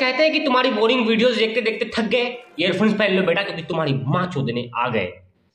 कहते हैं कि तुम्हारी बोरिंग वीडियोस देखते देखते थक गए, ईयरफोन्स पहन लो बेटा, क्योंकि तुम्हारी माँ चोदने आ गए।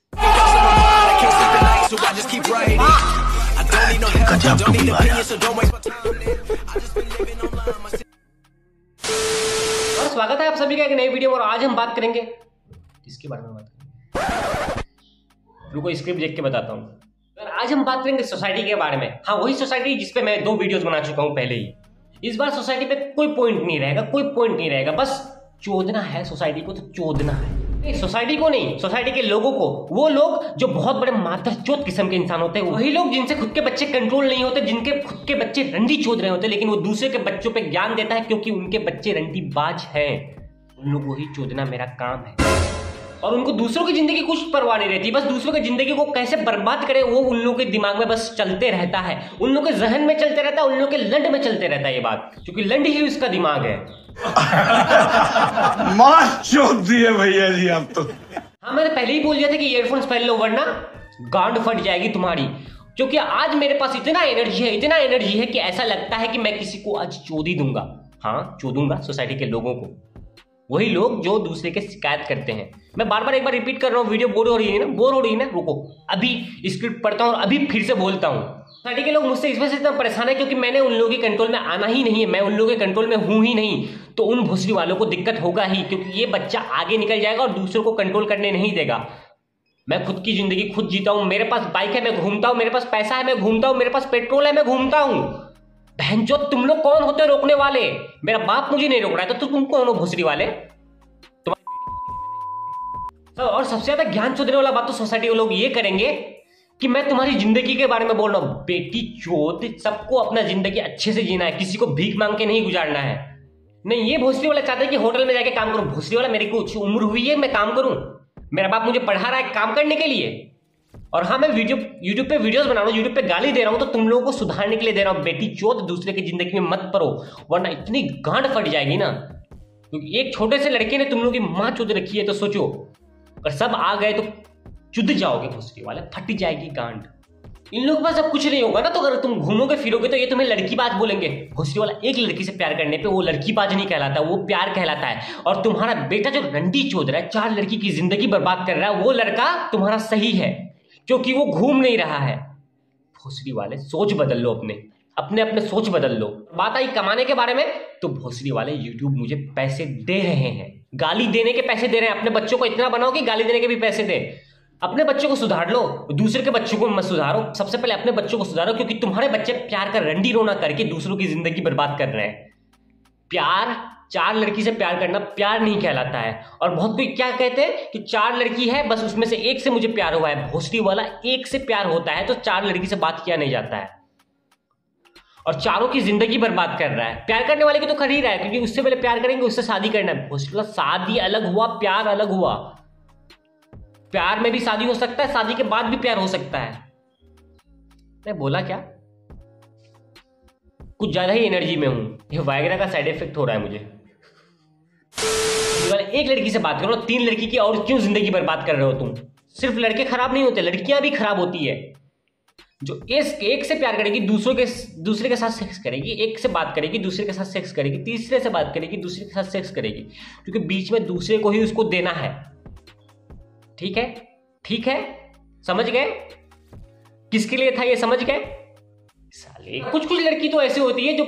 और स्वागत है आप सभी का एक नई वीडियो में। और आज हम बात करेंगे किसके बारे में बात करेंगे, रुको स्क्रिप्ट देख के बताता हूँ। आज हम बात करेंगे सोसाइटी के बारे में। हाँ, वही सोसाइटी जिसपे मैं 2 वीडियोस बना चुका हूँ पहले ही। इस बार सोसाइटी पे कोई पॉइंट नहीं रहेगा, बस चोदना है सोसाइटी को, तो चोदना है सोसाइटी को नहीं, सोसाइटी के लोगों को। वो लोग जो बहुत बड़े मादरचोद किस्म के इंसान होते हैं, वही लोग जिनसे खुद के बच्चे कंट्रोल नहीं होते, जिनके खुद के बच्चे रंडी चोद रहे होते हैं, लेकिन वो दूसरे के बच्चों पे ज्ञान देता है क्योंकि उनके बच्चे रंडी बाज हैं। उन लोगों को ही चोदना मेरा काम है। और उनको दूसरों की जिंदगी कुछ परवाह नहीं रहती, बस दूसरों की जिंदगी को कैसे बर्बाद करे वो उन लोगों के दिमाग में बस चलते रहता है, उन लोगों के जहन में चलते रहता है, उन लोगों के लंड में चलते रहता है ये बात, क्योंकि लंड ही उसका दिमाग है। मार चोद दिए भैया जी आप तो। हाँ, मैंने पहले ही बोल दिया था कि ईयरफोन्स पहन लो वरना गांड फट जाएगी तुम्हारी। क्योंकि आज मेरे पास इतना एनर्जी है कि ऐसा लगता है कि मैं किसी को आज चोद ही दूंगा। हाँ, चोदूंगा सोसाइटी के लोगों को, वही लोग जो दूसरे के शिकायत करते हैं। मैं बार एक बार रिपीट कर रहा हूँ, वीडियो बोर हो रही है ना, रुको अभी स्क्रिप्ट पढ़ता हूँ और अभी फिर से बोलता हूँ। सोसाइटी के लोग मुझसे इस वजह से इतना परेशान है क्योंकि मैंने उन लोगों के कंट्रोल में आना ही नहीं है, मैं उन लोगों के कंट्रोल में हूं ही नहीं, तो उन भोसड़ी वालों को दिक्कत होगा ही, क्योंकि ये बच्चा आगे निकल जाएगा और दूसरों को कंट्रोल करने नहीं देगा। मैं खुद की जिंदगी खुद जीता हूं, मेरे पास बाइक है मैं घूमता हूं, मेरे पास पैसा है मैं घूमता हूं, मेरे पास पेट्रोल है मैं घूमता हूं। बहनचोद, तुम लोग कौन होते हो रोकने वाले? मेरा बाप मुझे नहीं रोक रहा है तो तुम कौन हो भोसड़ी वाले? और सबसे ज्यादा ज्ञान चोदने वाला बात तो सोसाइटी के लोग ये करेंगे कि मैं तुम्हारी जिंदगी के बारे में बोल रहा हूं। बेटी चोद, सबको अपना जिंदगी अच्छे से जीना है, किसी को भीख मांग के नहीं गुजारना है। नहीं, ये भोसड़ी वाला चाहता है कि होटल में जाके काम करूं। भोसड़ी वाला, मेरी कुछ उम्र हुई है मैं काम करूं? मेरा बाप मुझे पढ़ा रहा है काम करने के लिए? और हाँ, मैं यूट्यूब पे वीडियोस बना रहा हूँ, यूट्यूब पे गाली दे रहा हूं, तो तुम लोगों को सुधारने के लिए दे रहा हूं। बेटी चोद, दूसरे की जिंदगी में मत पड़ो वरना इतनी गांड फट जाएगी ना, क्योंकि एक छोटे से लड़के ने तुम लोगों की मां चोद रखी है। तो सोचो, अगर सब आ गए तो चुद जाओगे भोसड़ी वाले, फट जाएगी गांड। इन लोगों के पास अब कुछ नहीं होगा ना, तो अगर तुम घूमोगे फिरोगे तो ये तुम्हें लड़की बाज बोलेंगे। भोसड़ी वाला एक लड़की से प्यार करने पे वो लड़की बाज नहीं कहलाता, वो प्यार कहलाता है। और तुम्हारा बेटा जो रंडी चोद रहा है, 4 लड़की की जिंदगी बर्बाद कर रहा है, वो लड़का तुम्हारा सही है क्योंकि वो घूम नहीं रहा है। भोसड़ी वाले, सोच बदल लो, अपने सोच बदल लो। बात आई कमाने के बारे में, तो भोसड़ी वाले यूट्यूब मुझे पैसे दे रहे हैं, गाली देने के पैसे दे रहे हैं। अपने बच्चों को इतना बनाओ कि गाली देने के भी पैसे दे। अपने बच्चों को सुधार लो, दूसरे के बच्चों को मत सुधारो। सबसे पहले अपने बच्चों को सुधारो, क्योंकि तुम्हारे बच्चे प्यार का रंडी रोना करके दूसरों की जिंदगी बर्बाद कर रहे हैं। प्यार, 4 लड़की से प्यार करना प्यार नहीं कहलाता है। और बहुत कोई क्या कहते हैं कि 4 लड़की है, बस उसमें से एक से मुझे प्यार हुआ है। भोसड़ी वाला, एक से प्यार होता है तो 4 लड़की से बात किया नहीं जाता है, और चारों की जिंदगी बर्बाद कर रहा है। प्यार करने वाले की तो कर ही रहा है, क्योंकि उससे पहले प्यार करेंगे, उससे शादी करना है। भोसड़ी, शादी अलग हुआ, प्यार अलग हुआ। प्यार में भी शादी हो सकता है, शादी के बाद भी प्यार हो सकता है। मैं बोला क्या? कुछ ज्यादा ही एनर्जी में हूं, ये वायग्रा का साइड इफेक्ट हो रहा है मुझे। एक लड़की से बात करो, 3 लड़की की और क्यों जिंदगी बर्बाद कर रहे हो तुम? सिर्फ लड़के खराब नहीं होते, लड़कियां भी खराब होती है। जो एक से प्यार करेगी, दूसरे के साथ सेक्स करेगी, एक से बात करेगी, दूसरे के साथ सेक्स करेगी, तीसरे से बात करेगी, दूसरे के साथ सेक्स करेगी, क्योंकि बीच में दूसरे को ही उसको देना है। ठीक है, समझ गए किसके लिए था ये? समझ गए साले। कुछ लड़की तो ऐसी होती है जो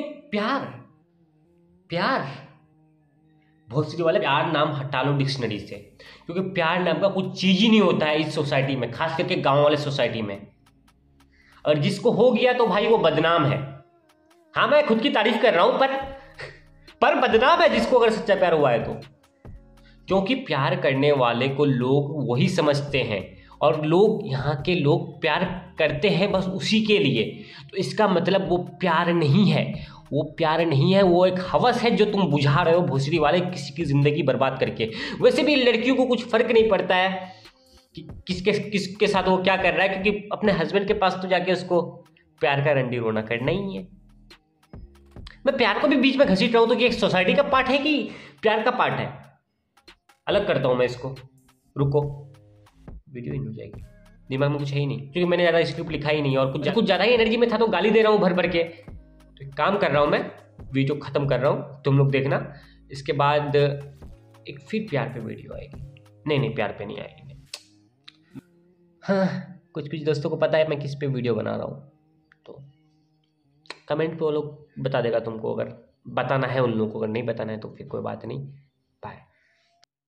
प्यार भोसड़ी वाले, प्यार नाम हटा लो डिक्शनरी से, क्योंकि प्यार नाम का कुछ चीज ही नहीं होता है इस सोसाइटी में, खास करके गांव वाले सोसाइटी में। और जिसको हो गया तो भाई वो बदनाम है। हाँ, मैं खुद की तारीफ कर रहा हूं, पर बदनाम है जिसको अगर सच्चा प्यार हुआ है तो। क्योंकि प्यार करने वाले को लोग वही समझते हैं, और लोग, यहाँ के लोग प्यार करते हैं बस उसी के लिए। तो इसका मतलब वो प्यार नहीं है, वो एक हवस है जो तुम बुझा रहे हो भोसड़ी वाले, किसी की जिंदगी बर्बाद करके। वैसे भी लड़कियों को कुछ फर्क नहीं पड़ता है कि किसके साथ वो क्या कर रहा है, क्योंकि अपने हस्बैंड के पास तो जाके उसको प्यार का रंडी रोना करना ही है। मैं प्यार को भी बीच में घसीट रहा हूं, तो कि एक सोसाइटी का पार्ट है कि प्यार का पार्ट है? अलग करता हूं मैं इसको, रुको, वीडियो इन हो जाएगी। दिमाग में कुछ है ही नहीं, क्योंकि मैंने ज्यादा स्क्रिप्ट लिखा ही नहीं, और कुछ ज्यादा ही एनर्जी में था तो गाली दे रहा हूं भर भर के। तो एक काम कर रहा हूं मैं, वीडियो ख़त्म कर रहा हूँ, तुम लोग देखना। इसके बाद एक फिर प्यार पे वीडियो आएगी। नहीं प्यार पे नहीं आएगी। हाँ, कुछ दोस्तों को पता है मैं किस पे वीडियो बना रहा हूँ, तो कमेंट पे वो लोग बता देगा तुमको, अगर बताना है उन लोगों को, अगर नहीं बताना है तो फिर कोई बात नहीं।